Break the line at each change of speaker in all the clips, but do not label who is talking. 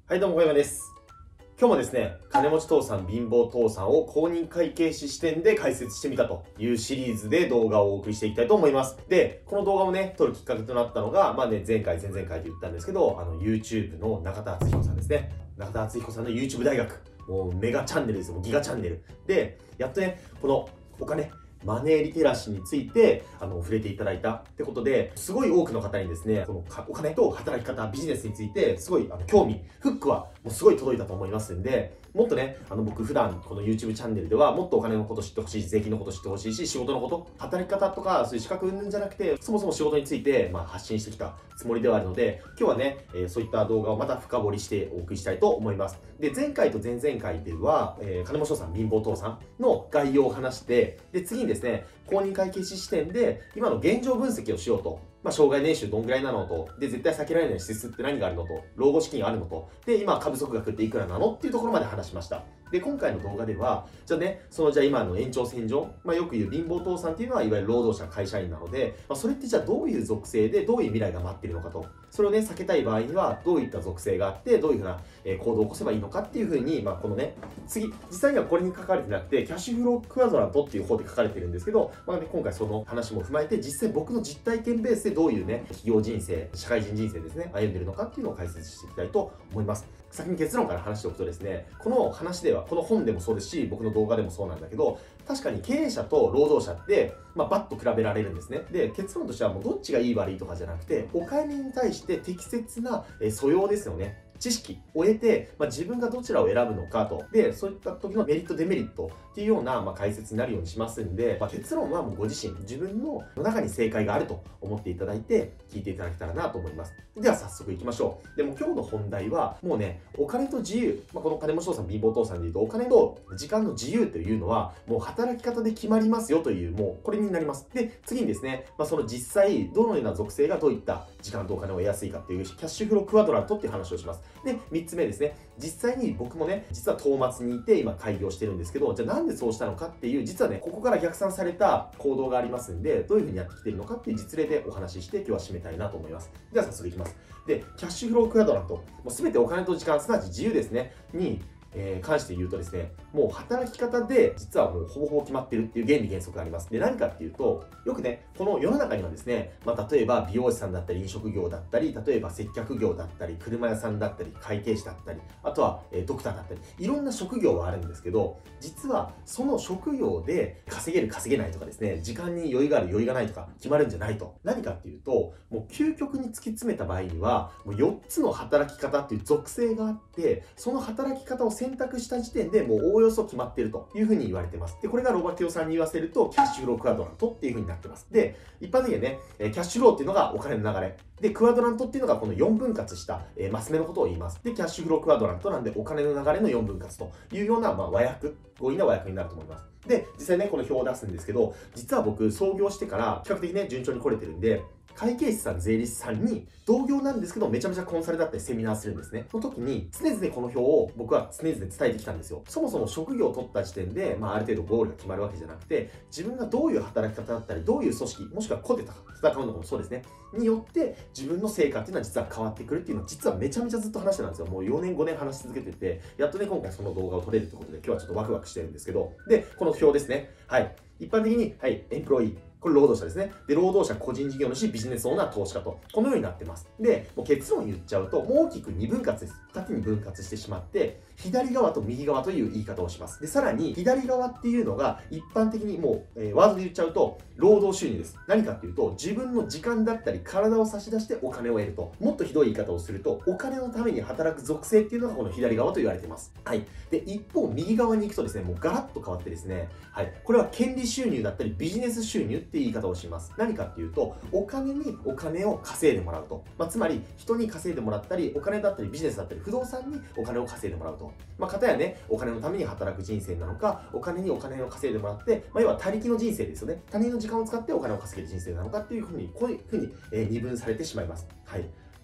はい、どうも、小山です。今日もですね、金持ち父さん、貧乏父さんを公認会計士視点で解説してみたというシリーズで動画をお送りしていきたいと思います。で、この動画をね、撮るきっかけとなったのが、前回、前々回と言ったんですけど、YouTube の中田敦彦さんですね。中田敦彦さんの YouTube 大学。もうメガチャンネルですよ。もうギガチャンネル。で、やっとね、このお金、マネーリテラシーについて触れていただいたってことで、すごい多くの方にですね、このお金と働き方、ビジネスについてすごい興味、フックはもうすごい届いたと思いますんで、もっとね、僕普段この YouTube チャンネルではもっとお金のこと知ってほしいし、税金のこと知ってほしいし、仕事のこと、働き方とかそういう資格云々じゃなくて、そもそも仕事について発信してきたつもりではあるので、今日はね、そういった動画をまた深掘りしてお送りしたいと思います。で、前回と前々回では、金持ち父さん、貧乏父さんの概要を話して、で、次にですね、公認会計士視点で今の現状分析をしようと。生涯年収どんぐらいなのと、で、絶対避けられない支出って何があるのと、老後資金あるのと、で、今、過不足額っていくらなのっていうところまで話しました。で、今回の動画では、じゃあね、今の延長線上、よく言う貧乏父さんっていうのは、いわゆる労働者、会社員なので、それってじゃあどういう属性で、どういう未来が待っているのかと、それをね、避けたい場合には、どういった属性があって、どういうふうな行動を起こせばいいのかっていうふうに、このね、実際にはこれに書かれてなくて、キャッシュフロークワドラントっていう方で書かれてるんですけど、今回その話も踏まえて、実際僕の実体験ベースでどういうね、企業人生、社会人人生ですね、歩んでるのかっていうのを解説していきたいと思います。先に結論から話しておくとですね、この話では、この本でもそうですし、僕の動画でもそうなんだけど、確かに経営者と労働者って、バッと比べられるんですね。で、結論としてはもうどっちがいい悪いとかじゃなくて、お金に対して適切な素養ですよね。知識を得て、自分がどちらを選ぶのかと。で、そういった時のメリット、デメリットっていうような、解説になるようにしますんで、結論はもうご自身、自分の中に正解があると思っていただいて、聞いていただけたらなと思います。では早速いきましょう。でも今日の本題は、もうね、お金と自由、この金持ち父さん、貧乏父さんで言うと、お金と時間の自由というのは、もう働き方で決まりますよという、もうこれになります。で、次にですね、その実際、どのような属性がどういった時間とお金を得やすいかっていう、キャッシュフロークワドラントっていう話をします。で、3つ目ですね、実際に僕もね、実は東末にいて今開業してるんですけど、じゃあなんでそうしたのかっていう、実はね、ここから逆算された行動がありますんで、どういうふうにやってきてるのかっていう実例でお話しして、今日は締めたいなと思います。では早速いきます。で、キャッシュフロークワドラント、もう全てお金と時間、すなわち自由ですね、に関して言うとですね、もう働き方で実はもうほぼほぼ決まってるっていう原理原則があります。で、何かっていうと、よくね、この世の中にはですね、例えば美容師さんだったり飲食業だったり、例えば接客業だったり、車屋さんだったり、会計士だったり、あとはドクターだったり、いろんな職業はあるんですけど、実はその職業で稼げる稼げないとかですね、時間に余裕がある余裕がないとか決まるんじゃないと。何かっていうと、もう究極に突き詰めた場合には、もう4つの働き方っていう属性があって、その働き方を選択した時点でもうおおよそ決まっているというふうに言われてます。で、これがロバティオさんに言わせると、キャッシュフロークワドラントっていうふうになってます。で、一般的にはね、キャッシュフローっていうのがお金の流れ。で、クワドラントっていうのがこの4分割した、マス目のことを言います。で、キャッシュフロークワドラントなんでお金の流れの4分割というような、和訳、強引な和訳になると思います。で、実際ね、この表を出すんですけど、実は僕、創業してから比較的ね、順調に来れてるんで、会計士さん、税理士さんに同業なんですけど、めちゃめちゃコンサルだったりセミナーするんですね。その時に、常々この表を僕は常々伝えてきたんですよ。そもそも職業を取った時点で、ある程度ゴールが決まるわけじゃなくて、自分がどういう働き方だったり、どういう組織、もしくは個で戦うのかもそうですね、によって自分の成果っていうのは実は変わってくるっていうのは、実はめちゃめちゃずっと話してたんですよ。もう4年、5年話し続けてて、やっとね、今回その動画を撮れるってことで、今日はちょっとワクワクしてるんですけど、で、この表ですね。はい。一般的に、はい、エンプロイー。これ労働者ですね。で、労働者、個人事業主、ビジネスオーナー、投資家と、このようになってます。で、もう結論言っちゃうと、もう大きく2分割です。2つに分割してしまって、左側と右側という言い方をします。で、さらに、左側っていうのが、一般的にもう、ワードで言っちゃうと、労働収入です。何かっていうと、自分の時間だったり、体を差し出してお金を得ると。もっとひどい言い方をすると、お金のために働く属性っていうのがこの左側と言われています。はい。で、一方、右側に行くとですね、もうガラッと変わってですね、はい。これは権利収入だったり、ビジネス収入って言い方をします。何かっていうと、お金にお金を稼いでもらうと。つまり、人に稼いでもらったり、お金だったり、ビジネスだったり、不動産にお金を稼いでもらうと。片やね、お金のために働く人生なのか、お金にお金を稼いでもらって、要は他力の人生ですよね。他人の時間を使ってお金を稼げる人生なのかっていうふうに、こういうふうに二分されてしまいます。はい。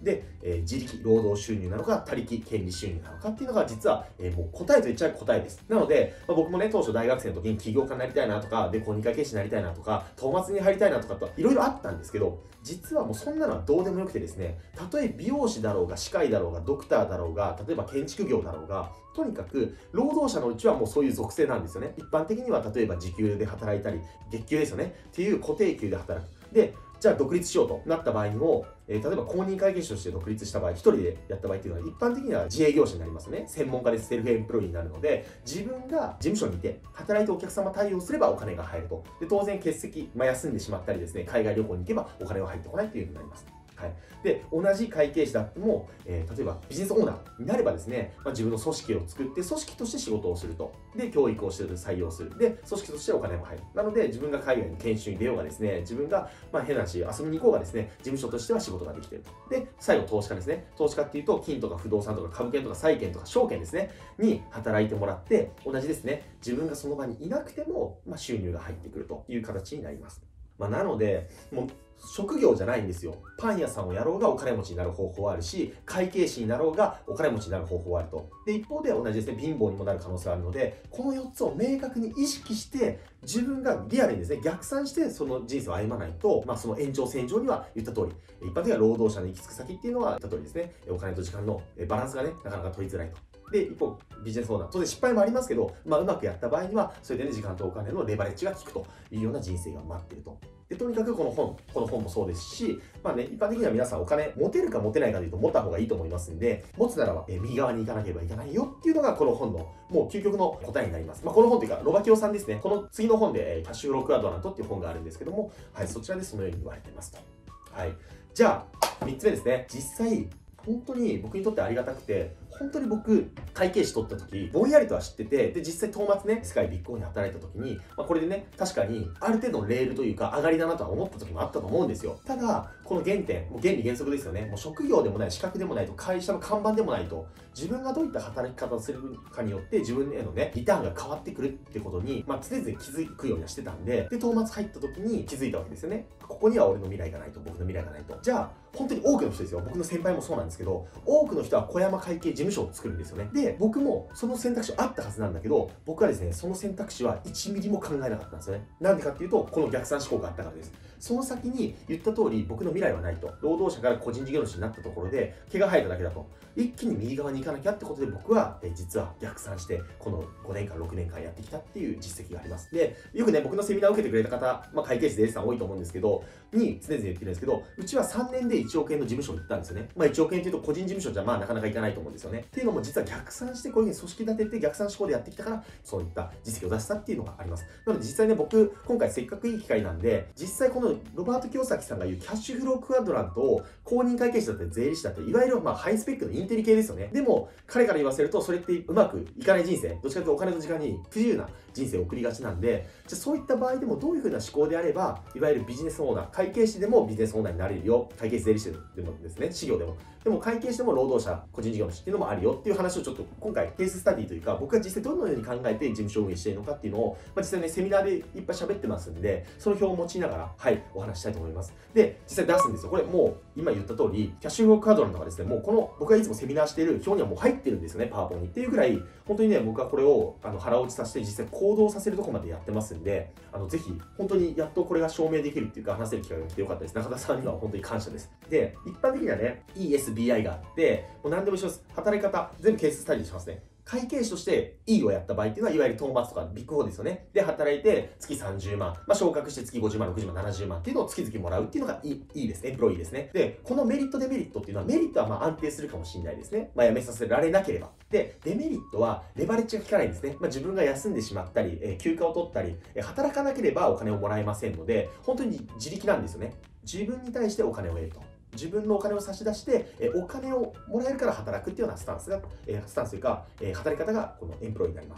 で、自力労働収入なのか、他力権利収入なのかっていうのが実は、もう答えと言っちゃう答えです。なので、僕もね、当初大学生の時に起業家になりたいなとか、で、公認会計士になりたいなとか、東松に入りたいなとかといろいろあったんですけど、実はもうそんなのはどうでもよくてですね、たとえ美容師だろうが、歯科医だろうが、ドクターだろうが、例えば建築業だろうが、とにかく労働者のうちはもうそういう属性なんですよね。一般的には例えば時給で働いたり、月給ですよね。っていう固定給で働く。で、じゃあ独立しようとなった場合にも、例えば公認会計士として独立した場合、一人でやった場合っていうのは一般的には自営業者になりますね。専門家でセルフエンプロイになるので、自分が事務所にいて働いてお客様対応すればお金が入ると。で、当然欠席、休んでしまったりですね、海外旅行に行けばお金は入ってこないというようになります。はい、で同じ会計士であっても、例えばビジネスオーナーになればですね、自分の組織を作って組織として仕事をすると。で、教育をして採用する。で、組織としてお金も入る。なので、自分が海外に研修に出ようがですね、自分が、変な話、遊びに行こうがですね、事務所としては仕事ができていると。で、最後、投資家ですね。投資家っていうと、金とか不動産とか株券とか債券とか証券ですね、に働いてもらって、同じですね、自分がその場にいなくても、収入が入ってくるという形になります。なので、もう職業じゃないんですよ。パン屋さんをやろうがお金持ちになる方法はあるし、会計士になろうがお金持ちになる方法はあると。で、一方で同じですね、貧乏にもなる可能性があるので、この4つを明確に意識して、自分がリアルにですね、逆算してその人生を歩まないと、その延長線上には言った通り、一般的には労働者の行き着く先っていうのは言った通りですね、お金と時間のバランスがね、なかなか取りづらいと。で、一方、ビジネスオーナー、当然失敗もありますけど、うまくやった場合には、それでね、時間とお金のレバレッジが効くというような人生が待っていると。で、とにかくこの本もそうですし、一般的には皆さんお金持てるか持てないかというと持った方がいいと思いますんで、持つならば右側に行かなければいけないよっていうのがこの本のもう究極の答えになります。この本というか、ロバキオさんですね。この次の本で、キャッシュフロークアドラントっていう本があるんですけども、はい、そちらでそのように言われていますと。はい。じゃあ、3つ目ですね。実際、本当に僕にとってありがたくて、本当に僕、会計士取った時、ぼんやりとは知ってて、で、実際、東松ね、世界ビッグ4に働いた時に、これでね、確かに、ある程度のレールというか、上がりだなとは思った時もあったと思うんですよ。ただ、この原点、もう原理原則ですよね。もう職業でもない、資格でもないと、会社の看板でもないと、自分がどういった働き方をするかによって、自分へのね、リターンが変わってくるってことに、常々気づくようにはしてたんで、で、東松入った時に気づいたわけですよね。ここには俺の未来がないと、僕の未来がないと。じゃあ、本当に多くの人ですよ。僕の先輩もそうなんですけど、多くの人は小山会計事務所を作るんですよね。で、僕もその選択肢あったはずなんだけど、僕はですね、その選択肢は1ミリも考えなかったんですよね。なんでかっていうと、この逆算思考があったからです。その先に言った通り、僕の未来はないと。労働者から個人事業主になったところで、毛が生えただけだと。一気に右側に行かなきゃってことで僕は、実は逆算して、この5年間、6年間やってきたっていう実績があります。で、よくね、僕のセミナーを受けてくれた方、会計士で S さん多いと思うんですけど、に常々言ってるんですけど、うちは3年で1億円の事務所に行ったんですよね。1億円っていうと個人事務所じゃなかなかいかないと思うんですよね。っていうのも実は逆算してこういうふうに組織立てて逆算思考でやってきたから、そういった実績を出したっていうのがあります。なので実際ね、僕、今回せっかくいい機会なんで、実際このロバート清崎さんが言うキャッシュフロークアドラントを公認会計士だったり税理士だったり、いわゆるハイスペックのインテリ系ですよね。でも、彼から言わせると、それってうまくいかない人生、どっちかというとお金と時間に不自由な人生を送りがちなんで、じゃあそういった場合でもどういうふうな思考であれば、いわゆるビジネスオーナー、会計士でもビジネスオーナーになれるよ、会計士税理士でもですね、事業でも。でも会計士でも労働者、個人事業主っていうのもあるよっていう話をちょっと今回ケーススタディというか、僕が実際どのように考えて事務所を運営しているのかっていうのを、実際ね、セミナーでいっぱい喋ってますんで、その表を用いながら、はい、お話したいと思います。で、実際出すんですよ。これもう今言った通り、キャッシュフロークアドラントがですね、もうこの僕がいつもセミナーしている表にはもう入ってるんですよね、パワポに。っていうぐらい、本当にね、僕はこれを腹落ちさせて実際行動させるところまでやってますんで、ぜひ、本当にやっとこれが証明できるっていうか、話せる機会が来てよかったです。中田さんには本当に感謝です。で、一般的にはね、ESBI があって、もう何でも一緒です。働き方、全部ケーススタディしますね。会計士として E をやった場合っていうのは、いわゆる東松とかビッグ4ですよね。で、働いて月30万、昇格して月50万、60万、70万っていうのを月々もらうっていうのがいいですね。エンプロイーですね。で、このメリット、デメリットっていうのは、メリットは安定するかもしれないですね。辞めさせられなければ。で、デメリットはレバレッジが効かないんですね。自分が休んでしまったり、休暇を取ったり、働かなければお金をもらえませんので、本当に自力なんですよね。自分に対してお金を得ると。自分のお金を差し出して、お金をもらえるから働くっていうようなスタンスというか、働き方がこのエンプロイになります。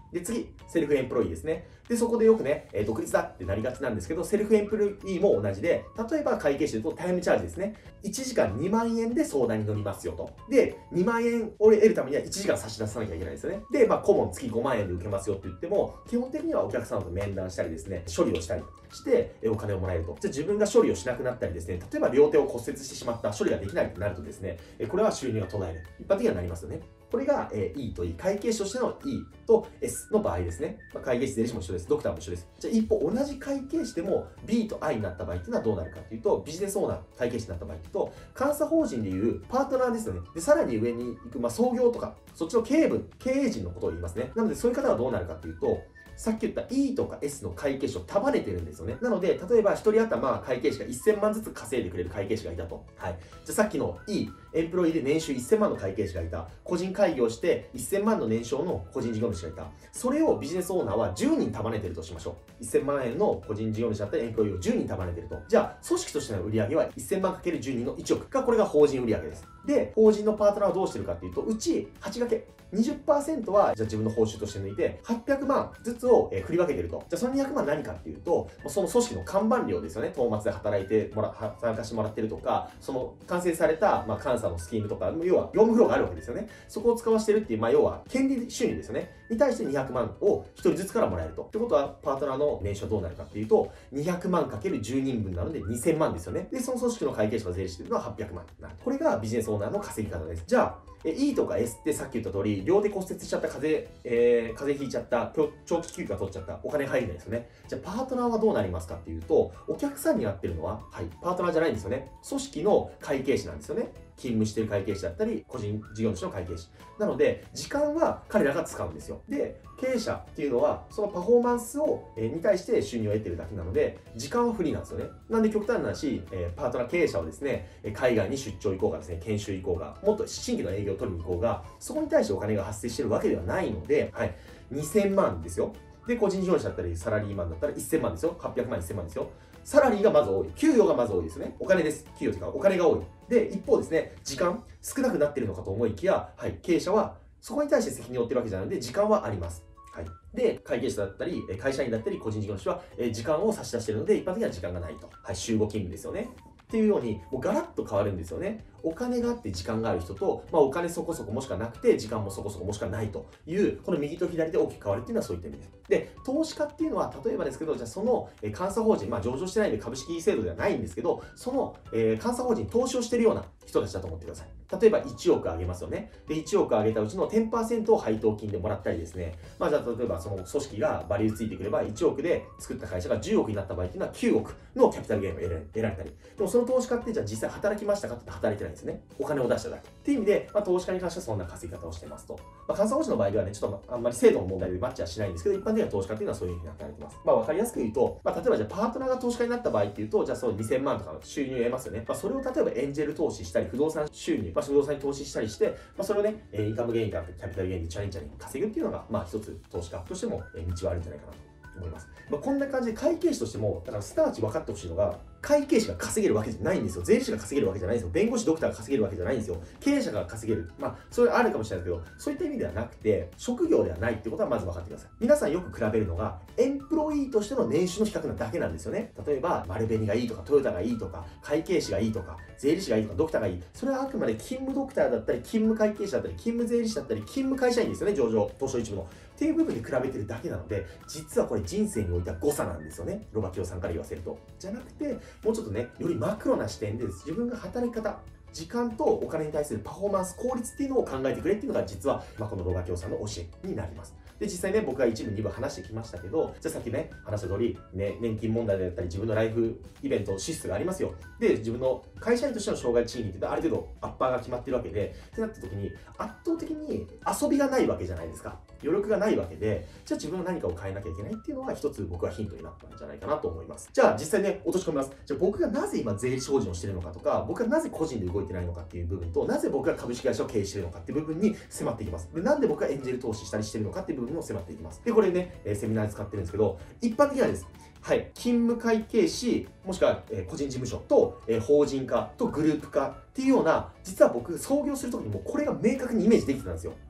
で、次、セルフエンプロイですね。で、そこでよくね、独立だってなりがちなんですけど、セルフエンプロイも同じで、例えば会計士で言うとタイムチャージですね。1時間2万円で相談に乗りますよと。で、2万円を得るためには1時間差し出さなきゃいけないですよね。で、顧問月5万円で受けますよって言っても、基本的にはお客様と面談したりですね、処理をしたりして、お金をもらえると。じゃあ自分が処理をしなくなったりですね、例えば両手を骨折してしまった、処理ができないとなるとですね、これは収入が途絶える。一般的にはなりますよね。これが E と E、会計士としての E と S の場合ですね。会計士、税理士も一緒です。ドクターも一緒です。じゃあ一方、同じ会計士でも B と I になった場合っていうのはどうなるかっていうと、ビジネスオーナー、会計士になった場合っていうと、監査法人でいうパートナーですよね。で、さらに上に行く、創業とか、そっちの経営陣のことを言いますね。なので、そういう方はどうなるかっていうと、さっき言った E とか S の会計士を束ねてるんですよね。なので、例えば1人頭会計士が1000万ずつ稼いでくれる会計士がいたと。はい。じゃあさっきの E、エンプロイで年収1000万の会計士がいた。個人開業して1000万の年商の個人事業主がいた。それをビジネスオーナーは10人束ねてるとしましょう。1000万円の個人事業主だったりエンプロイを10人束ねてると。じゃあ、組織としての売上は1000万 ×10 人の1億が、これが法人売上です。で、法人のパートナーはどうしてるかっていうと、うち8掛け。20% はじゃあ自分の報酬として抜いて800万ずつを振り分けてると。じゃあその200万何かっていうと、その組織の看板料ですよね。東松で働いて参加してもらってるとか、その完成された監査のスキームとか、要は業務フローがあるわけですよね。そこを使わせてるっていう、要は権利収入ですよね。に対して200万を1人ずつからもらえると。ってことは、パートナーの年収はどうなるかっていうと、200万 ×10 人分なので2000万ですよね。で、その組織の会計士が税理士というのは800万になる。これがビジネスオーナーの稼ぎ方です。じゃあ、E とか S ってさっき言った通り、両手骨折しちゃった、風邪ひいちゃった、長期休暇取っちゃった、お金入るんですよね。じゃあ、パートナーはどうなりますかっていうと、お客さんにやってるのは、はい、パートナーじゃないんですよね。組織の会計士なんですよね。勤務している会計士だったり、個人事業主の会計士。なので、時間は彼らが使うんですよ。で、経営者っていうのは、そのパフォーマンスに対して収入を得てるだけなので、時間はフリーなんですよね。なんで極端な話、パートナー経営者はですね、海外に出張行こうがですね、研修行こうが、もっと新規の営業を取りに行こうが、そこに対してお金が発生してるわけではないので、はい、2000万ですよ。で、個人事業主だったり、サラリーマンだったら1000万ですよ。800万、1000万ですよ。サラリーがまず多い。給与がまず多いですね。お金です。給与というか、お金が多い。で、一方ですね、時間、少なくなっているのかと思いきや、はい、経営者はそこに対して責任を負ってるわけじゃないので、時間はあります。はい。で、会計士だったり、会社員だったり、個人事業主は、時間を差し出しているので、一般的には時間がないと。はい、週5勤務ですよね。っていうように、もうガラッと変わるんですよね。お金があって時間がある人と、お金そこそこもしくはなくて、時間もそこそこもしくはないという、この右と左で大きく変わるっていうのはそういった意味です。で、投資家っていうのは、例えばですけど、じゃあその監査法人、上場してないんで株式制度ではないんですけど、その監査法人に投資をしているような人たちだと思ってください。例えば1億あげますよね。で、1億あげたうちの 10% を配当金でもらったりですね。じゃあ例えばその組織がバリューついてくれば、1億で作った会社が10億になった場合っていうのは9億のキャピタルゲインを得られたり。でもその投資家ってじゃあ実際働きましたかって働いてないんですね。お金を出しただけ。っていう意味で、投資家に関してはそんな稼ぎ方をしてますと。監査法人の場合ではね、ちょっとあんまり制度の問題でマッチはしないんですけど、一般的には投資家っていうのはそういうふうに働いてます。わかりやすく言うと、例えばじゃあパートナーが投資家になった場合っていうと、じゃあその2000万とかの収入を得ますよね。それを例えばエンジェル投資したり、不動産収入、不動産に投資したりして、それをね、インカムゲインからキャピタルゲインでチャレンジャーに稼ぐっていうのが、一つ投資家としても道はあるんじゃないかなと思います。こんな感じで会計士としても、だからすなわち分かってほしいのが、会計士が稼げるわけじゃないんですよ。税理士が稼げるわけじゃないんですよ。弁護士、ドクターが稼げるわけじゃないんですよ。経営者が稼げる。それはあるかもしれないですけど、そういった意味ではなくて、職業ではないってことはまず分かってください。皆さんよく比べるのが、エンプロイーとしての年収の比較なだけなんですよね。例えば、丸紅がいいとか、トヨタがいいとか、会計士がいいとか、税理士がいいとか、ドクターがいい。それはあくまで勤務ドクターだったり、勤務会計士だったり、勤務税理士だったり、勤務会社員ですよね、上場、東証一部の。っていう部分で比べてるだけなので、実はこれ人生においては誤差なんですよね。ロバキオさんから言わせると。じゃなくて、もうちょっとね、よりマクロな視点で自分が働き方、時間とお金に対するパフォーマンス、効率っていうのを考えてくれっていうのが実は、このロバキオさんの教えになります。で、実際ね、僕が一部、二部話してきましたけど、じゃあさっきね、話した通り、ね、年金問題だったり、自分のライフイベント、支出がありますよ。で、自分の会社員としての障害賃金っていうのはある程度アッパーが決まってるわけで、ってなった時に、圧倒的に遊びがないわけじゃないですか。余力がないわけで、じゃあ自分の何かを変えなきゃいけないっていうのは一つ僕はヒントになったんじゃないかなと思います。じゃあ実際ね、落とし込みます。じゃあ僕がなぜ今税理士法人をしているのかとか、僕がなぜ個人で動いてないのかっていう部分と、なぜ僕が株式会社を経営しているのかっていう部分に迫っていきます。で、なんで僕がエンジェル投資したりしてるのかっていう部分にも迫っていきます。で、これね、セミナーで使ってるんですけど、一般的にはです。はい、勤務会計士、もしくは、個人事務所と、法人化とグループ化っていうような、実は僕、創業するときにもうこれが明確にイメージできてたんですよ。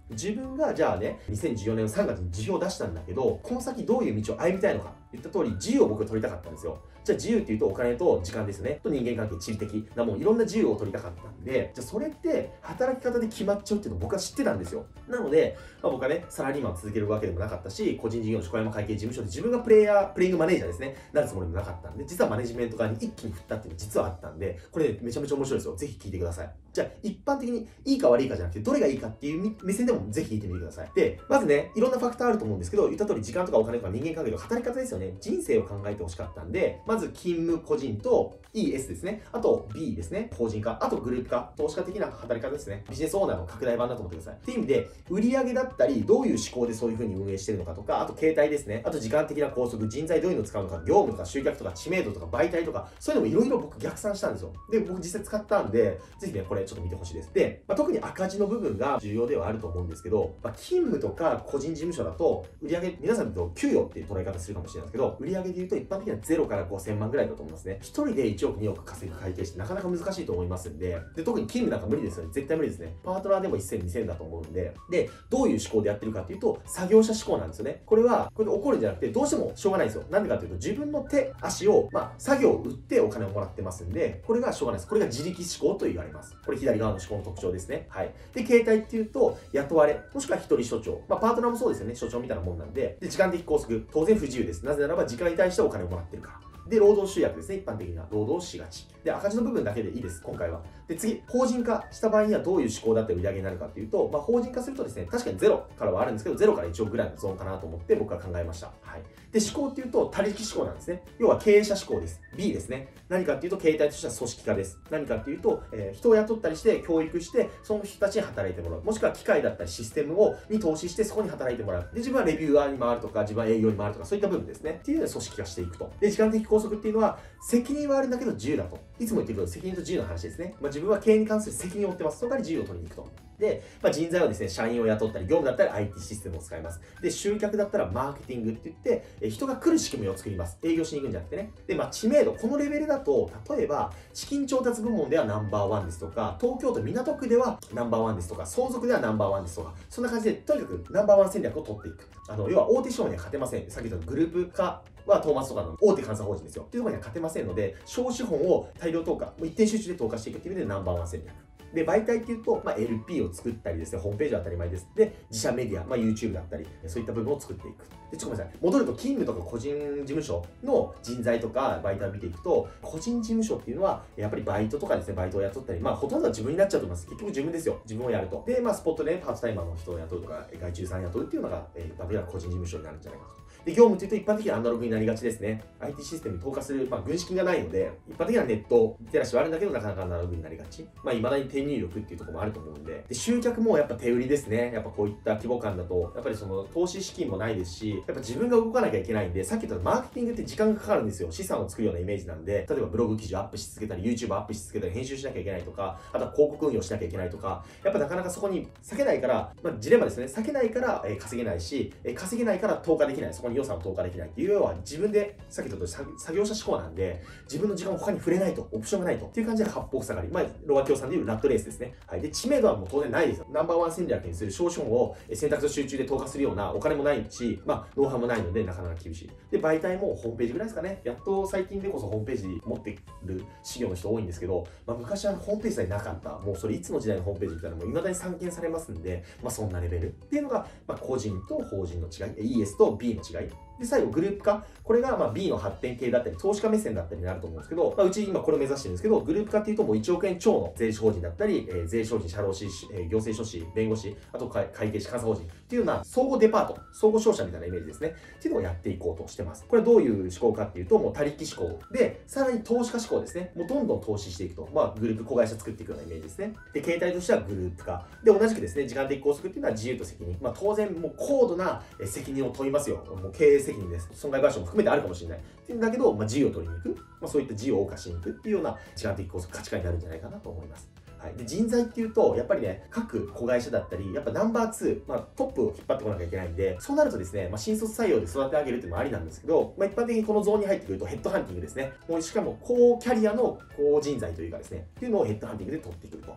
自分がじゃあね、2014年の3月に辞表を出したんだけど、この先どういう道を歩みたいのか。言った通り、自由を僕は取りたかったんですよ。じゃあ自由っていうとお金と時間ですよね。と人間関係、地理的なもん、いろんな自由を取りたかったんで、じゃあそれって働き方で決まっちゃうっていうのを僕は知ってたんですよ。なので、僕はね、サラリーマンを続けるわけでもなかったし、個人事業主小山会計事務所で自分がプレイングマネージャーですね、なるつもりもなかったんで、実はマネジメント側に一気に振ったっていうのが実はあったんで、これ、ね、めちゃめちゃ面白いですよ。ぜひ聞いてください。じゃあ、一般的にいいか悪いかじゃなくて、どれがいいかっていう目線でもぜひ聞いてみてください。で、まずね、いろんなファクターあると思うんですけど、言った通り時間とかお金とか人間関係とか働き方ですよね。人生を考えてほしかったんで、まず勤務個人と ES ですね。あと B ですね。法人化。あとグループ化。投資家的な働き方ですね。ビジネスオーナーの拡大版だと思ってください。っていう意味で、売上だったり、どういう思考でそういう風に運営してるのかとか、あと携帯ですね。あと時間的な拘束、人材どういうのを使うのか、業務とか集客とか知名度とか媒体とか、そういうのもいろいろ僕逆算したんですよ。で、僕実際使ったんで、ぜひね、これちょっと見てほしいです。で、特に赤字の部分が重要ではあると思うんですけど、勤務とか個人事務所だと、売上、皆さんと給与っていう捉え方するかもしれないですけど、売上で言うと一般的には0から5000万ぐらいだと思いますね。一人で1億2億稼ぐ会計してなかなか難しいと思いますんで、特に勤務なんか無理ですよね。絶対無理ですね。パートナーでも1000、2000だと思うんで、で、どういう思考でやってるかっていうと、作業者思考なんですよね。これで起こるんじゃなくて、どうしてもしょうがないんですよ。なんでかっていうと、自分の手、足を、作業を売ってお金をもらってますんで、これがしょうがないです。これが自力思考と言われます。これ左側の思考の特徴ですね。はい。で、携帯っていうと、雇われ、もしくは一人所長。パートナーもそうですよね。所長みたいなもんなんで、時間的拘束、当然不自由です。なぜならば時間に対してお金をもらってるから。で、労働集約ですね。一般的な労働しがち。で、赤字の部分だけでいいです。今回は。で、次、法人化した場合にはどういう思考だったり売上になるかっていうと、法人化するとですね、確かに0からはあるんですけど、0から1億ぐらいのゾーンかなと思って僕は考えました。はい。で、思考っていうと、他力思考なんですね。要は経営者思考です。B ですね。何かっていうと、形態としては組織化です。何かっていうと、人を雇ったりして、教育して、その人たちに働いてもらう。もしくは機械だったりシステムに投資して、そこに働いてもらう。で、自分はレビューアーに回るとか、自分は営業に回るとか、そういった部分ですね。っていうので組織化していくと。で、時間的拘束っていうのは、責任はあるんだけど自由だと。いつも言ってるけど、責任と自由の話ですね。自分は経営に関する責任を負ってます。その代わり自由を取りに行くと。で、人材はですね、社員を雇ったり、業務だったら IT システムを使います。で、集客だったらマーケティングって言って、人が来る仕組みを作ります。営業しに行くんじゃなくてね。で、知名度、このレベルだと、例えば、資金調達部門ではナンバーワンですとか、東京都港区ではナンバーワンですとか、相続ではナンバーワンですとか、そんな感じで、とにかくナンバーワン戦略を取っていく。要は大手商には勝てません。さっき言ったグループ化はトーマスとかの大手監査法人ですよ。っていうところには勝てませんので、小資本を大量投下、一定集中で投下していくっていう意味でナンバーワン戦略。で、媒体っていうと、LP を作ったりですね、ホームページは当たり前です。で、自社メディア、YouTube だったり、そういった部分を作っていく。で、ちょっとごめんなさい。戻ると、勤務とか個人事務所の人材とか媒体を見ていくと、個人事務所っていうのは、やっぱりバイトとかですね、バイトを雇ったり、ほとんどは自分になっちゃうと思います。結局自分ですよ。自分をやると。で、スポットで、パートタイマーの人を雇うとか、外注さん雇うっていうのが、一般的な個人事務所になるんじゃないかと。で、業務というと一般的にアナログになりがちですね。IT システムに投下する、軍資金がないので、一般的にはネットリテラシーはあるんだけど、なかなかアナログになりがち。未だに手入力っていうところもあると思うんで。で、集客もやっぱ手売りですね。やっぱこういった規模感だと、やっぱりその投資資金もないですし、やっぱ自分が動かなきゃいけないんで、さっき言ったマーケティングって時間がかかるんですよ。資産を作るようなイメージなんで、例えばブログ記事をアップし続けたり、YouTube をアップし続けたり、編集しなきゃいけないとか、あとは広告運用しなきゃいけないとか、やっぱなかなかそこに避けないから、ジレンマですね。避けないから、稼げないし、稼げないから投下できない。そこに予算を投下できない。っていう要は自分でさっき言ったとおり作業者思考なんで自分の時間を他に触れないとオプションがないとっていう感じで八方塞がりロワキオさんでいうラットレースですね。はい。で知名度はもう当然ないですよ。ナンバーワン戦略にする小資本を選択と集中で投下するようなお金もないしノウハウもないのでなかなか厳しい。で媒体もホームページぐらいですかね。やっと最近でこそホームページ持ってる事業の人多いんですけど、昔はホームページさえなかったもうそれいつの時代のホームページみたいなのも未だに散見されますんでそんなレベルっていうのが個人と法人の違い ES と B の違いで、最後、グループ化。これがB の発展系だったり、投資家目線だったりになると思うんですけど、うち今これを目指してるんですけど、グループ化っていうともう1億円超の税理士法人だったり、税商人、社労士、行政書士、弁護士、あと会計士、監査法人っていうような総合デパート、総合商社みたいなイメージですね。っていうのをやっていこうとしてます。これどういう思考かっていうと、もう他力思考。で、さらに投資家思考ですね。もうどんどん投資していくと。グループ、子会社作っていくようなイメージですね。で、形態としてはグループ化。で、同じくですね、時間的拘束っていうのは自由と責任。当然、もう高度な責任を問いますよ。もう経営責任です。損害賠償も含めてあるかもしれない。っていうんだけど、自由を取りに行く。そういった自由を謳歌しに行くっていうような時間的拘束価値観になるんじゃないかなと思います。はい、で人材っていうと、やっぱりね、各子会社だったり、やっぱナンバー2、トップを引っ張ってこなきゃいけないんで、そうなるとですね、新卒採用で育て上げるっていうのもありなんですけど、一般的にこのゾーンに入ってくるとヘッドハンティングですね。もうしかも高キャリアの高人材というかですね、っていうのをヘッドハンティングで取ってくると。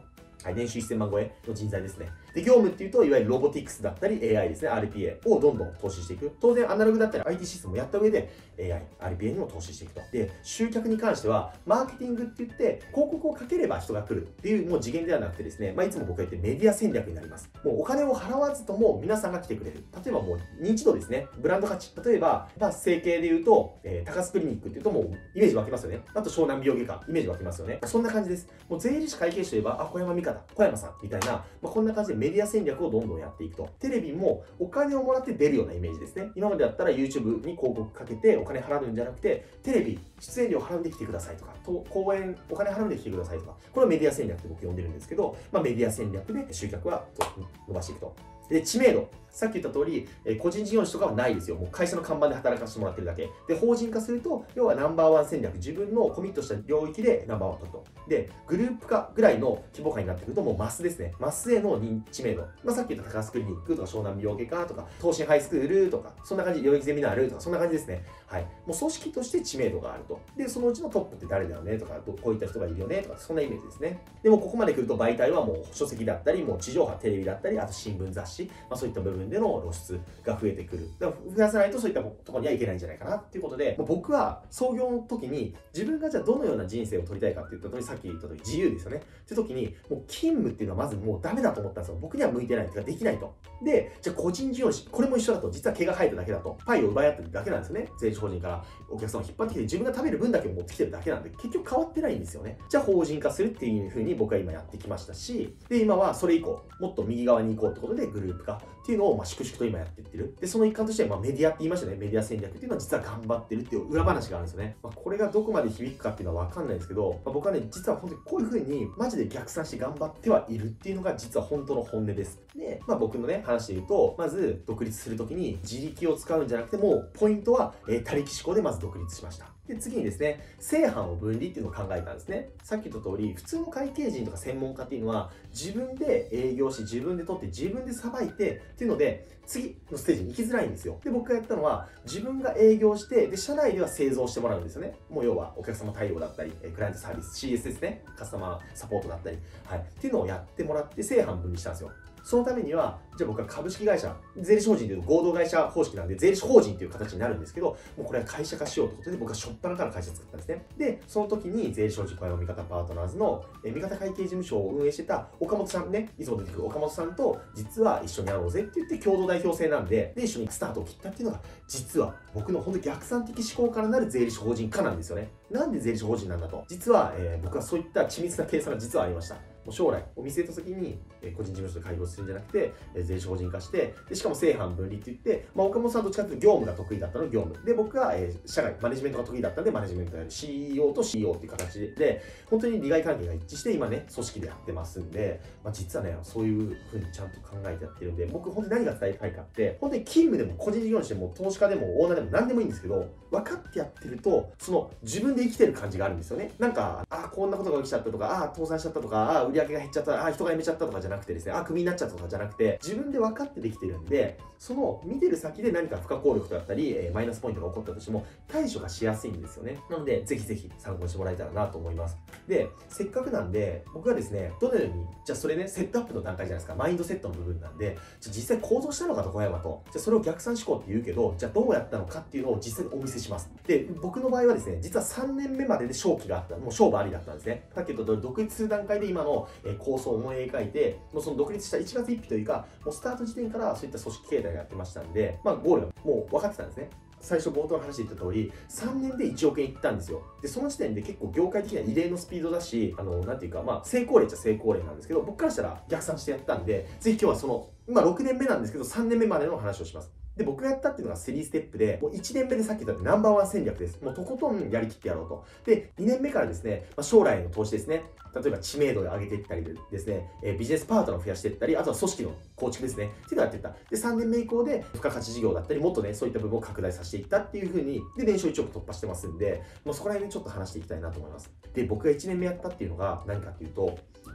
はい、年収1000万超えの人材ですね。で、業務っていうと、いわゆるロボティクスだったり AI ですね、RPA をどんどん投資していく。当然、アナログだったり IT システムをやった上で AI、RPA にも投資していくと。で、集客に関しては、マーケティングって言って、広告をかければ人が来るっていうもう次元ではなくてですね、いつも僕が言ってメディア戦略になります。もうお金を払わずとも皆さんが来てくれる。例えばもう認知度ですね、ブランド価値。例えば、整形で言うと、高須クリニックっていうともうイメージ湧きますよね。あと湘南美容外科、イメージ湧きますよね。そんな感じです。もう税理士会計士といえば、小山美香だ、小山さんみたいな、こんな感じでメディア戦略をどんどんやっていくと。テレビもお金をもらって出るようなイメージですね。今までだったら YouTube に広告かけてお金払うんじゃなくて、テレビ出演料払うんできてくださいとか、講演お金払うんできてくださいとか、これをメディア戦略って僕呼んでるんですけど、メディア戦略で集客は伸ばしていくと。で、知名度。さっき言った通り、個人事業主とかはないですよ。もう会社の看板で働かせてもらってるだけ。で、法人化すると、要はナンバーワン戦略。自分のコミットした領域でナンバーワンを取ると。で、グループ化ぐらいの規模感になってくると、もうマスですね。マスへの知名度。さっき言った高須クリニックとか湘南美容外科とか、東進ハイスクールとか、そんな感じ、領域ゼミナールとか、そんな感じですね。はい。もう組織として知名度があると。で、そのうちのトップって誰だよねとか、こういった人がいるよねとか、そんなイメージですね。でも、ここまで来ると媒体はもう書籍だったり、もう地上波、テレビだったり、あと新聞雑誌、そういった部分での露出が増えてくる。だから増やさないとそういったところにはいけないんじゃないかなっていうことで、僕は創業の時に自分がじゃあどのような人生を取りたいかって言った時に、さっき言った通り自由ですよね。って時に、もう勤務っていうのはまずもうダメだと思ったんですよ。僕には向いてないというかできないと。で、じゃあ個人事業主、これも一緒だと、実は毛が生えただけだと。パイを奪い合ってるだけなんですよね。税理士法人からお客さんを引っ張ってきて、自分が食べる分だけを持ってきてるだけなんで、結局変わってないんですよね。じゃあ法人化するっていう風に僕は今やってきましたし、で、今はそれ以降、もっと右側に行こうってことでグループ化っていうのを粛々と今やっていってる。で、その一環として、メディアって言いましたね。メディア戦略っていうのは実は頑張ってるっていう裏話があるんですよね。これがどこまで響くかっていうのは分かんないんですけど、僕はね、実は本当にこういう風にマジで逆算して頑張ってはいるっていうのが実は本当の本音です。で、僕のね、話で言うと、まず独立するときに自力を使うんじゃなくても、ポイントは他力思考でまず独立しました。で、次にですね、正反を分離っていうのを考えたんですね。さっき言った通り、普通の会計人とか専門家っていうのは、自分で営業し、自分で取って、自分でさばいてっていうので、次のステージに行きづらいんですよ。で、僕がやったのは、自分が営業して、で、社内では製造してもらうんですよね。もう要は、お客様対応だったり、クライアントサービス、CS ですね。カスタマーサポートだったり、はい。っていうのをやってもらって、正反分離したんですよ。そのためには、じゃあ僕は株式会社、税理士法人というと合同会社方式なんで、税理士法人という形になるんですけど、もうこれは会社化しようということで、僕は初っ端から会社作ったんですね。で、その時に税理士法人小山味方パートナーズの味方会計事務所を運営してた岡本さんね、いつも出てくる岡本さんと、実は一緒にやろうぜって言って共同代表制なんで、一緒にスタートを切ったっていうのが、実は僕の本当に逆算的思考からなる税理士法人化なんですよね。なんで税理士法人なんだと。実は、僕はそういった緻密な計算が実はありました。もう将来を見据えた時に、個人事務所で開業するんじゃなくて、税理士法人化して、でしかも正反分離って言って、岡本さんはどっちかというと業務が得意だったの業務。で、僕が、社外、マネジメントが得意だったんで、マネジメントやる CEO と CEO っていう形で、本当に利害関係が一致して、今ね、組織でやってますんで、実はね、そういうふうにちゃんと考えてやってるんで、僕本当に何が伝えたいかって、本当に勤務でも個人事業主でも投資家でもオーナーでも何でもいいんですけど、分かってやってると、その自分で生きてる感じがあるんですよね。なんか、こんなことが起きちゃったとか、倒産しちゃったとか、売り上げが減っちゃった、人が辞めちゃったとかじゃなくてですね、クビになっちゃったとかじゃなくて、自分で分かってできてるんで、その見てる先で何か不可抗力だったり、マイナスポイントが起こったとしても、対処がしやすいんですよね。なので、ぜひぜひ参考にしてもらえたらなと思います。で、せっかくなんで、僕がですね、どのように、じゃあそれね、セットアップの段階じゃないですか、マインドセットの部分なんで、実際行動したのかと、小山と。じゃあそれを逆算思考って言うけど、じゃあどうやったのかっていうのを実際にお見せします。で、僕の場合はですね、実は3年目までで勝機があった、もう勝負ありだったんですね。さっき言った通り、独立する段階で今の構想を思い描いて、もうその独立した1月1日というか、もうスタート時点からそういった組織形態がやってましたんで、ゴールがもう分かってたんですね。最初冒頭の話で言った通り、3年で1億円いったんですよ。で、その時点で結構業界的には異例のスピードだし、なんていうか、成功例っちゃ成功例なんですけど、僕からしたら逆算してやったんで、ぜひ今日はその、今6年目なんですけど、3年目までの話をします。で、僕がやったっていうのが3ステップで、もう1年目でさっき言ったナンバーワン戦略です。もうとことんやりきってやろうと。で、2年目からですね、将来の投資ですね。例えば知名度を上げていったりですね、ビジネスパートナーを増やしていったり、あとは組織の構築ですね。っていうのをやっていった。で、3年目以降で付加価値事業だったり、もっとね、そういった部分を拡大させていったっていう風に、で、年商1億突破してますんで、もうそこら辺にちょっと話していきたいなと思います。で、僕が1年目やったっていうのが何かっていうと、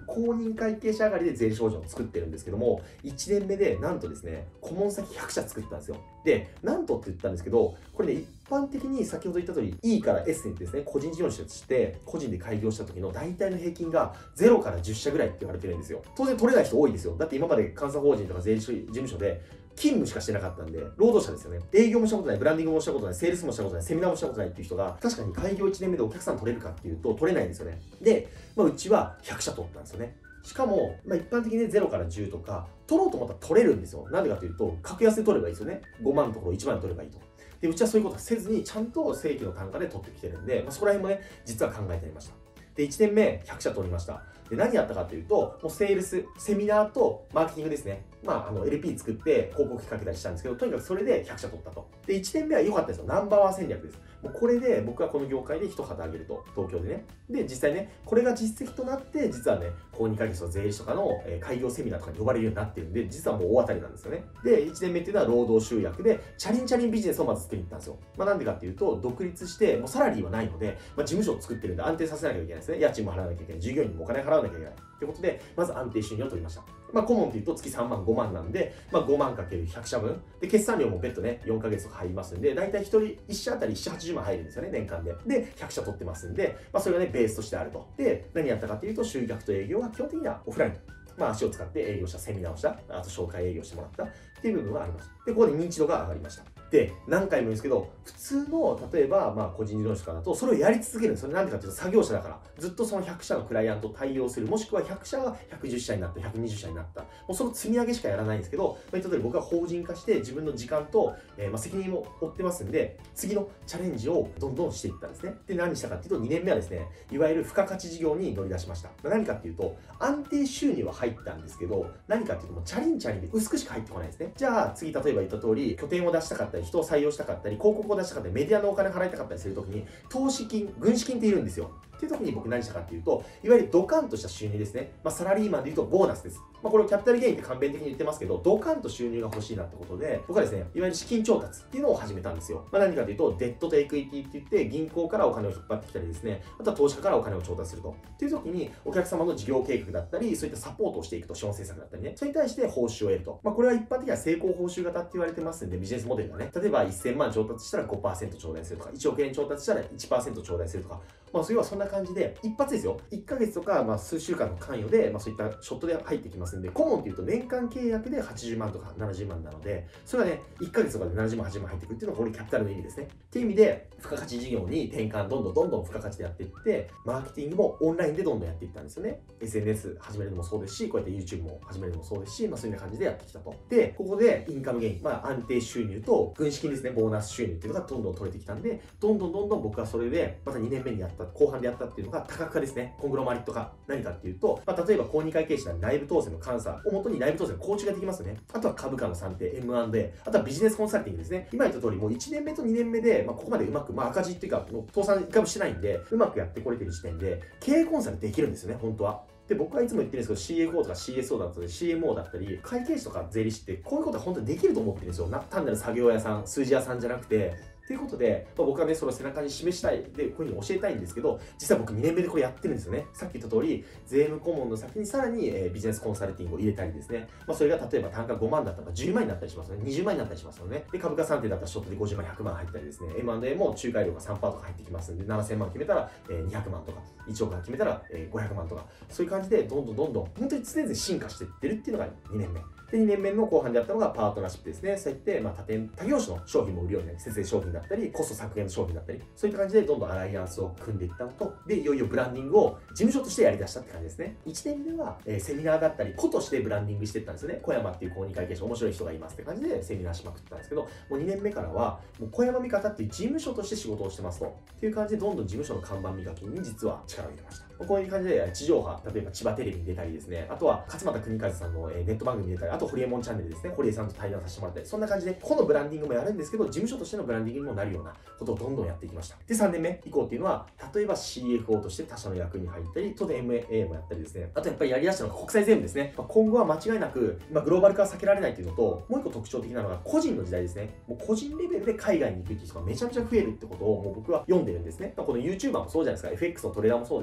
公認会計士上がりで税理士法人を作ってるんですけども、1年目でなんとですね、顧問先100社作ったんですよ。で、なんとって言ったんですけど、これね、一般的に先ほど言った通り E から S にですね、個人事業主として個人で開業した時の大体の平均が0から10社ぐらいって言われてるんですよ。当然取れない人多いですよ。だって今まで監査法人とか税理士事務所で勤務しかしてなかったんで、労働者ですよね。営業もしたことない、ブランディングもしたことない、セールスもしたことない、セミナーもしたことないっていう人が、確かに開業1年目でお客さん取れるかっていうと、取れないんですよね。で、うちは100社取ったんですよね。しかも、一般的に0から10とか、取ろうと思ったら取れるんですよ。なんでかというと、格安で取ればいいですよね。5万のところ1万で取ればいいと。で、うちはそういうことはせずに、ちゃんと正規の単価で取ってきてるんで、そこら辺もね、実は考えてありました。で、1年目、100社取りました。で、何やったかというと、もうセールス、セミナーとマーケティングですね。LP 作って広告費かけたりしたんですけど、とにかくそれで100社取ったと。で、1年目は良かったですよ。ナンバーワン戦略です。もうこれで僕はこの業界で一旗あげると、東京でね。で、実際ね、これが実績となって、実はね、公認会計士と税理士とかの開業セミナーとかに呼ばれるようになってるんで、実はもう大当たりなんですよね。で、1年目っていうのは労働集約で、チャリンビジネスをまず作りに行ったんですよ。なんでかっていうと、独立して、もうサラリーはないので、事務所を作ってるんで安定させなきゃいけないですね。家賃も払わなきゃいけない。従業員にもお金払わなきゃいけない。ということで、まず安定収入を取りました。顧問っていうと月3万、5万なんで、5万かける100社分。で、決算料も別途ね、4ヶ月とか入りますんで、だいたい1人1社あたり7、80万入るんですよね、年間で。で、100社取ってますんで、それがね、ベースとしてあると。で、何やったかっていうと、集客と営業は基本的にはオフライン。足を使って営業した、セミナーをした、あと紹介営業してもらったっていう部分はあります。で、ここで認知度が上がりました。で、何回も言うんですけど、普通の、例えば、個人事業主とかだと、それをやり続けるんですよね。なんでかっていうと、作業者だから、ずっとその100社のクライアントを対応する、もしくは100社が110社になった、120社になった。もうその積み上げしかやらないんですけど、例えば僕は法人化して自分の時間と、責任も負ってますんで、次のチャレンジをどんどんしていったんですね。で、何したかっていうと、2年目はですね、いわゆる付加価値事業に乗り出しました。何かっていうと、安定収入は入ったんですけど、何かっていうと、もうチャリンで薄くしか入ってこないですね。じゃあ、次、例えば言った通り、拠点を出したかったり、人を採用したかったり、広告を出したかったり、メディアのお金払いたかったりするときに、投資金、軍資金っているんですよ。っていう時に僕何したかっていうと、いわゆるドカンとした収入ですね。サラリーマンで言うとボーナスです。これをキャピタルゲインって簡便的に言ってますけど、ドカンと収入が欲しいなってことで、僕はですね、いわゆる資金調達っていうのを始めたんですよ。何かというと、デッドとエクイティって言って、銀行からお金を引っ張ってきたりですね、あとは投資家からお金を調達すると。っていう時に、お客様の事業計画だったり、そういったサポートをしていくと、資本政策だったりね、それに対して報酬を得ると。これは一般的には成功報酬型って言われてますんで、ビジネスモデルがね、例えば1000万調達したら 5% 頂戴するとか、1億円調達したら 1% 頂戴するとか、そういうはそんな感じで、一発ですよ。1ヶ月とか、数週間の関与で、そういったショットで入ってきますんで、顧問っていうと年間契約で80万とか70万なので、それはね、1ヶ月とかで70万、80万入ってくるっていうのがこれキャピタルの意味ですね。っていう意味で、付加価値事業に転換、どんどん付加価値でやっていって、マーケティングもオンラインでどんどんやっていったんですよね。SNS 始めるのもそうですし、こうやって YouTube も始めるのもそうですし、そういうような感じでやってきたと。で、ここでインカムゲイン、安定収入と軍資金ですね、ボーナス収入っていうのがどんどん取れてきたんで、どんどん僕はそれで、また2年目にやった、後半でやったっていうのが多角化ですね。コングロマリット化。何かっていうと、例えば公認会計士なら内部当選の監査をもとに内部当選の構築ができますよね。あとは株価の算定、M&A、あとはビジネスコンサルティングですね。今言った通り、もう1年目と2年目で、ここまでうまく、赤字っていうか、もう倒産1回もしてないんで、うまくやってこれてる時点で、経営コンサルできるんですよね、本当は。で、僕はいつも言ってるんですけど、CFO とか CSO だったり、CMO だったり、会計士とか税理士って、こういうことは本当にできると思ってるんですよ。単なる作業屋さん、数字屋さんじゃなくて、ということで、僕はね、それを背中に示したい、で、こういうふうに教えたいんですけど、実は僕2年目でこれやってるんですよね。さっき言った通り、税務顧問の先にさらに、ビジネスコンサルティングを入れたりですね。それが例えば単価5万だったら10万になったりしますよね。20万になったりしますよね。で、株価算定だったらショットで50万、100万入ったりですね。M&A も仲介料が3%とか入ってきますんで、7000万決めたら200万とか、1億円決めたら500万とか、そういう感じでどんどん、本当に常々進化していってるっていうのが2年目。で、2年目の後半でやったのがパートナーシップですね。そうやって、他業種の商品も売るようになり、節税商品だったり、コスト削減の商品だったり、そういった感じでどんどんアライアンスを組んでいったのと、で、いよいよブランディングを事務所としてやり出したって感じですね。1年目は、セミナーだったり、個としてブランディングしていったんですよね。小山っていう公認会計士、面白い人がいますって感じでセミナーしまくってたんですけど、もう2年目からは、もう小山味方っていう事務所として仕事をしてますと。っていう感じで、どんどん事務所の看板磨きに実は力を入れました。こういう感じで地上波、例えば千葉テレビに出たりですね、あとは勝俣邦和さんのネット番組に出たり、あとホリエモンチャンネルですね、堀江さんと対談させてもらったり、そんな感じで、個のブランディングもやるんですけど、事務所としてのブランディングにもなるようなことをどんどんやっていきました。で、3年目以降っていうのは、例えば CFO として他社の役に入ったり、当然 MA もやったりですね、あとやっぱりやりだしたのが国際税務ですね。今後は間違いなく、グローバル化は避けられないっていうのと、もう一個特徴的なのが個人の時代ですね。もう個人レベルで海外に行くっていう人がめちゃめちゃ増えるってことをもう僕は読んでるんですね。この YouTuber もそうじゃないですか、FX のトレーダーもそうですけど、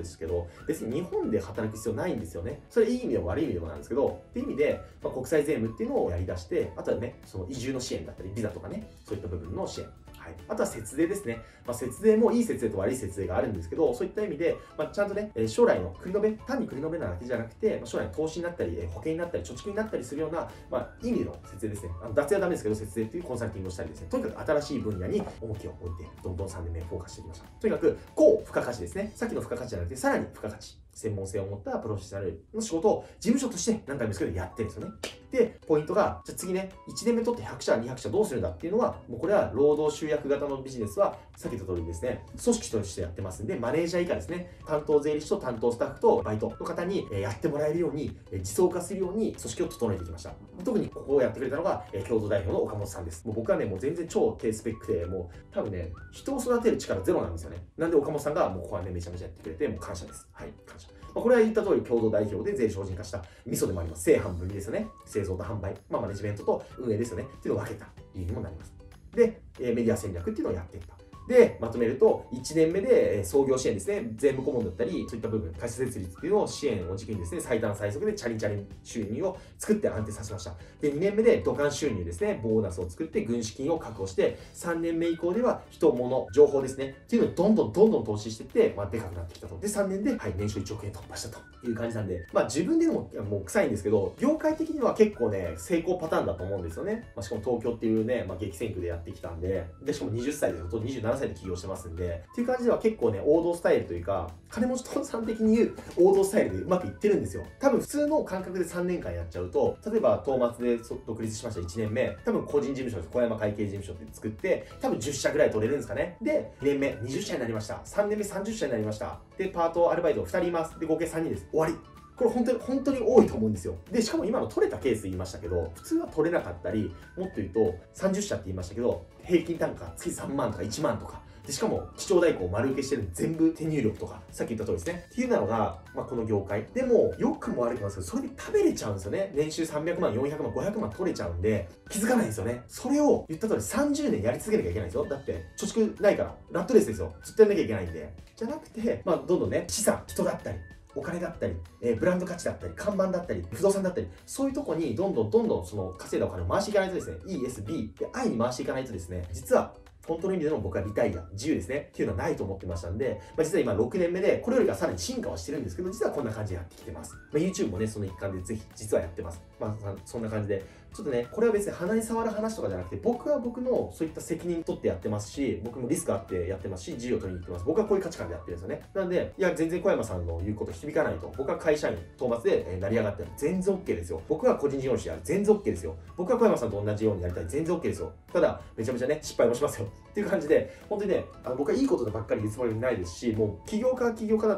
ど、別に日本で働く必要ないんですよね。それいい意味でも悪い意味でもなんですけど、っていう意味で、国際税務っていうのをやり出して、あとはね、その移住の支援だったり、ビザとかね、そういった部分の支援。はい、あとは節税ですね。節税もいい節税と悪い節税があるんですけど、そういった意味で、ちゃんとね、将来の繰り延べ、単に繰り延べなだけじゃなくて、将来の投資になったり、保険になったり、貯蓄になったりするような、いい意味での節税ですね。脱税はダメですけど、節税っていうコンサルティングをしたりですね、とにかく新しい分野に重きを置いて、どんどん3年目フォーカスしていきました。とにかく、高付加価値ですね。さっきの付加価値じゃなくて、さらに付加価値。専門性を持ったプロフェッショナルの仕事を事務所として何回もですけどやってるんですよね。で、ポイントが、じゃあ次ね、1年目取って100社、200社どうするんだっていうのは、もうこれは労働集約型のビジネスは、さっき言った通りですね、組織としてやってますんで、マネージャー以下ですね、担当税理士と担当スタッフとバイトの方にやってもらえるように、自走化するように組織を整えてきました。特にここをやってくれたのが、共同代表の岡本さんです。もう僕はね、もう全然超低スペックで、もう多分ね、人を育てる力ゼロなんですよね。なんで岡本さんがもうここはね、めちゃめちゃやってくれて、もう感謝です。はい、感謝。これは言った通り共同代表で税理士法人化したミソでもあります。正反分離ですよね。製造と販売、マネジメントと運営ですよね。っていうのを分けた理由にもなります。で、メディア戦略っていうのをやっていった。で、まとめると、1年目で創業支援ですね、税務顧問だったり、そういった部分、会社設立っていうのを支援を軸にですね、最短最速でチャリンチャリン収入を作って安定させました。で、2年目で土管収入ですね、ボーナスを作って軍資金を確保して、3年目以降では人、物、情報ですね、っていうのをどんどん投資していって、でかくなってきたと。で、3年で、年収1億円突破したという感じなんで、自分でももう臭いんですけど、業界的には結構ね、成功パターンだと思うんですよね。しかも東京っていうね、激戦区でやってきたんで、しかも20歳で27歳で起業してますんで、っていう感じでは結構ね、王道スタイルというか、金持ち父さん的に言う王道スタイルでうまくいってるんですよ。多分普通の感覚で3年間やっちゃうと、例えば東末で独立しました1年目、多分個人事務所です。小山会計事務所って作って、多分10社ぐらい取れるんですかね。で、2年目20社になりました。3年目30社になりました。で、パート、アルバイト2人います。で、合計3人です。終わり。これ本当に多いと思うんですよ。で、しかも今の取れたケース言いましたけど、普通は取れなかったり、もっと言うと30社って言いましたけど、平均単価月3万とか1万とか、でしかも記帳代行丸受けしてるんで全部手入力とか、さっき言った通りですね。っていうのが、この業界。でも、良くも悪くもですけど、それで食べれちゃうんですよね。年収300万、400万、500万取れちゃうんで、気づかないんですよね。それを言った通り30年やり続けなきゃいけないんですよ。だって、貯蓄ないから、ラットレースですよ。ずっとやんなきゃいけないんで。じゃなくて、どんどんね、資産、人だったり、お金だったり、ブランド価値だったり、看板だったり、不動産だったり、そういうとこにどんどんその稼いだお金を回していかないとですね、ESB で I に回していかないとですね、実は本当の意味での僕はリタイア、自由ですね、っていうのはないと思ってましたんで、実は今6年目で、これよりかさらに進化はしてるんですけど、実はこんな感じでやってきてます。YouTube もね、その一環でぜひ、実はやってます。そんな感じで、ちょっとね、これは別に鼻に触る話とかじゃなくて、僕は僕のそういった責任取ってやってますし、僕もリスクあってやってますし、自由を取りに行ってます。僕はこういう価値観でやってるんですよね。なんで、いや、全然小山さんの言うこと響かないと。僕は会社員、討伐で成り上がってる。全然 OK ですよ。僕は個人事業主やる。全然 OK ですよ。僕は小山さんと同じようにやりたい。全然 OK ですよ。ただ、めちゃめちゃね、失敗もしますよ。っていう感じで、本当にね、僕はいいことばっかり言うつもりないですし、もう起業家は起業家だって、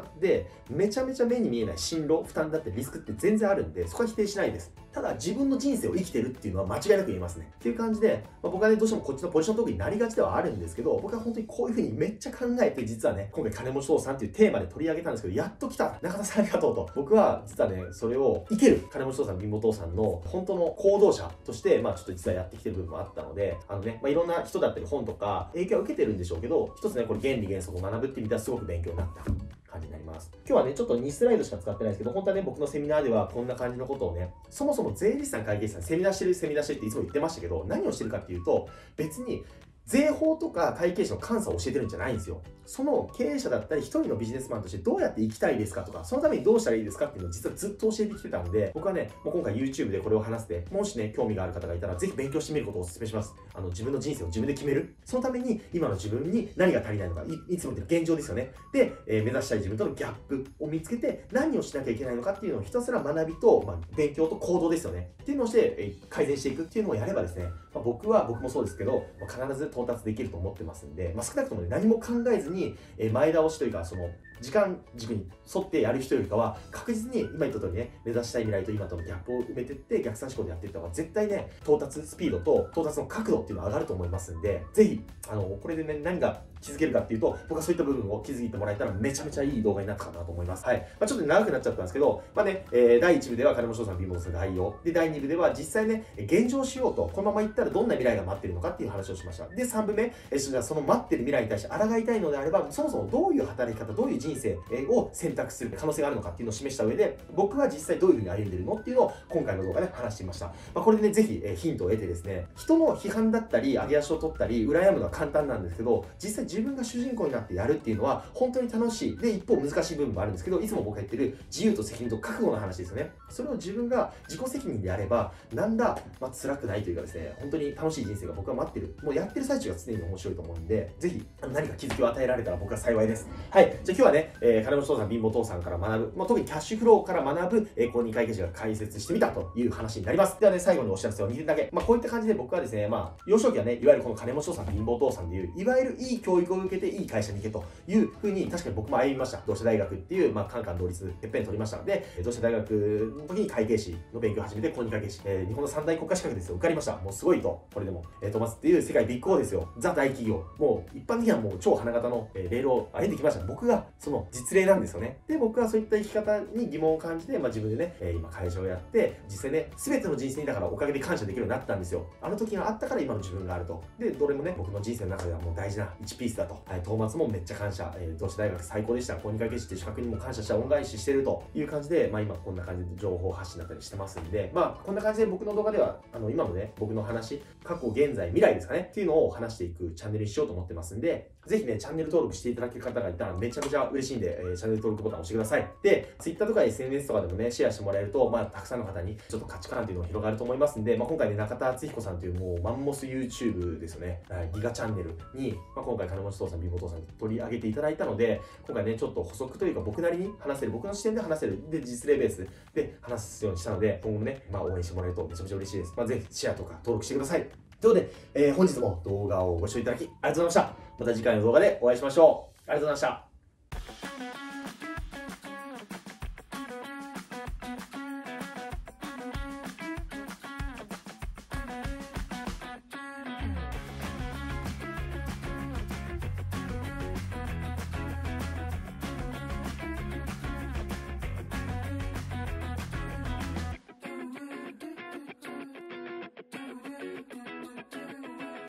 めちゃめちゃ目に見えない進路、負担だってリスクって全然あるんで、そこは否定しないです。ただ、自分の人生を生きてるっていうのは間違いなく言えますね。っていう感じで、僕はね、どうしてもこっちのポジショントークになりがちではあるんですけど、僕は本当にこういう風にめっちゃ考えて、実はね、今回金持ち父さんっていうテーマで取り上げたんですけど、やっと来た中田さんありがとうと。僕は実はね、それを生ける金持ち父さん、貧乏父さんの本当の行動者として、ちょっと実はやってきてる部分もあったので、いろんな人だったり本とか影響は受けてるんでしょうけど、一つね、これ原理原則を学ぶってみたらすごく勉強になった感じになります。今日はね、ちょっと2スライドしか使ってないですけど、本当はね、僕のセミナーではこんな感じのことをね、そもそも税理士さん、会計士さん、セミナーしてるっていつも言ってましたけど、何をしてるかっていうと、別に税法とか会計士の監査を教えてるんじゃないんですよ。その経営者だったり一人のビジネスマンとしてどうやって生きたいですかとか、そのためにどうしたらいいですかっていうのを実はずっと教えてきてたんで、僕はね、もう今回 YouTube でこれを話して、もしね、興味がある方がいたらぜひ勉強してみることをお勧めします。自分の人生を自分で決める。そのために今の自分に何が足りないのか、いつも言ってる現状ですよね。で、目指したい自分とのギャップを見つけて何をしなきゃいけないのかっていうのをひたすら学びと、勉強と行動ですよね。っていうのをして、改善していくっていうのをやればですね、僕もそうですけど、必ず到達できると思ってますんで、少なくともね、何も考えずに、前倒しというか、その時間軸に沿ってやる人よりかは、確実に今言った通りね、目指したい未来と今とのギャップを埋めていって、逆算思考でやっていった方が絶対ね、到達スピードと到達の角度っていうのは上がると思いますんで、ぜひ、これでね、何が気づけるかっていうと、僕はそういった部分を気づいてもらえたらめちゃめちゃいい動画になったかなと思います。はい。ちょっと長くなっちゃったんですけど、第1部では金持ち父さん貧乏さん概要。で、第2部では実際ね、現状しようと、このままいったらどんな未来が待ってるのかっていう話をしました。で、3部目、じゃあその待ってる未来に対して抗いたいのであれば、そもそもどういう働き方、どういう人生を選択する可能性があるのかっていうのを示した上で、僕は実際どういうふうに歩んでるのっていうのを今回の動画で話してみました。これでね、ぜひヒントを得てですね、人の批判だったり、上げ足を取ったり、羨むのは簡単なんですけど、実際自分が主人公になってやるっていうのは本当に楽しい。で、一方難しい部分もあるんですけど、いつも僕が言ってる自由と責任と覚悟の話ですよね。それを自分が自己責任でやれば、なんだ、辛くないというかですね、本当に楽しい人生が僕は待ってる。もうやってる最中が常に面白いと思うんで、ぜひ何か気づきを与えられたら僕は幸いです。はい。じゃあ今日はね、金持ち父さん、貧乏父さんから学ぶ、特にキャッシュフローから学ぶ、公認会計士が解説してみたという話になります。ではね、最後にお知らせを2点だけ。こういった感じで僕はですね、幼少期はね、いわゆるこの金持ち父さん、貧乏父さんでいう、いわゆるいい教育を受けていい会社に行けというふうに、確かに僕も歩みました。同志社大学っていう、カンカン同率、てっぺん取りましたので、同志社大学の時に会計士の勉強を始めて、公認会計士、日本の三大国家資格ですよ、受かりました。もうすごいと、これでも。トマスっていう世界ビッグ4ですよ。ザ大企業。もう一般的にはもう超花形のレールを歩んできました。僕がその実例なんですよね。で、僕はそういった生き方に疑問を感じて、自分でね、今会社をやって、実際ね、全ての人生にだからおかげで感謝できるようになったんですよ。あの時があったから今の自分があると。で、どれもね、僕の人生の中ではもう大事な1ピースだと。はい、トーマスもめっちゃ感謝。同志大学最高でした。公認会計士っていう資格にも感謝した恩返ししてるという感じで、今こんな感じで情報発信だったりしてますんで、こんな感じで僕の動画では、今のね、僕の話、過去、現在、未来ですかね、っていうのを話していくチャンネルにしようと思ってますんで、ぜひね、チャンネル登録していただける方がいたらめちゃめちゃ嬉しいんで、チャンネル登録ボタンを押してください。で、Twitter とか SNS とかでもね、シェアしてもらえると、たくさんの方にちょっと価値観っていうのが広がると思いますんで、今回ね、中田敦彦さんというもうマンモス YouTube ですよね、ギガチャンネルに、今回金持ち父さん、貧乏父さんに取り上げていただいたので、今回ね、ちょっと補足というか僕なりに話せる、僕の視点で話せる、で、実例ベースで話すようにしたので、今後もね、応援してもらえるとめちゃめちゃ嬉しいです。ぜひシェアとか登録してください。ということで、本日も動画をご視聴いただきありがとうございました。また次回の動画でお会いしましょう。ありがとうございました。